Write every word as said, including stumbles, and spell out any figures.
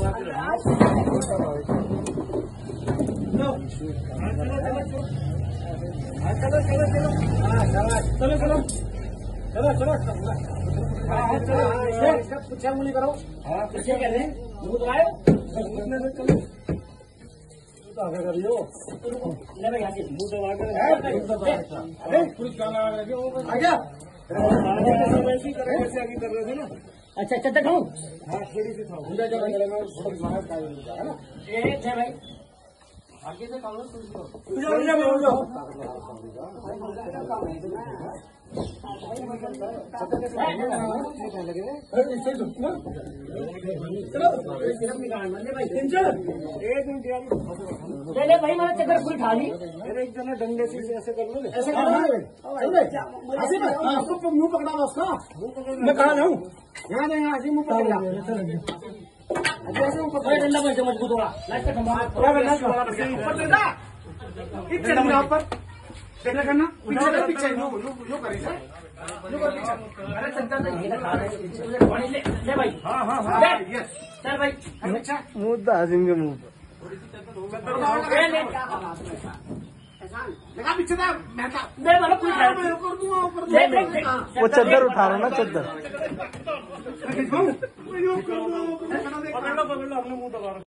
चलो चलो चलो चलो पूछा मुझे करो क्या कहते हैं मुझे लगाए चलो आगे करियो मुँह दबा कर पुलिस गाना आ गया कैसे आगे कर रहे थे ना। अच्छा चद्दर खाऊं हाँ थोड़ी सी खाऊं है ना भाई आगे से खाओ चले भाई मैंने चक्कर फुल खा ली मेरे एक जना डंडे से ऐसे कर लो ऐसे कर लो मुंह पकड़ा उसका मैं कहा जाऊँ यहाँ नहीं यहाँ मुंह पकड़ा ऐसे ऊपर डंडा में मजबूत होगा ऊपर क्या करना पीछे पीछे नो नो करेगा अरे चलता ले भाई हाँ हाँ हाँ चल भाई मुद्दा आजिंगे मुंह लगा पीछे था वो चद्दर उठा रहा ना चद्दर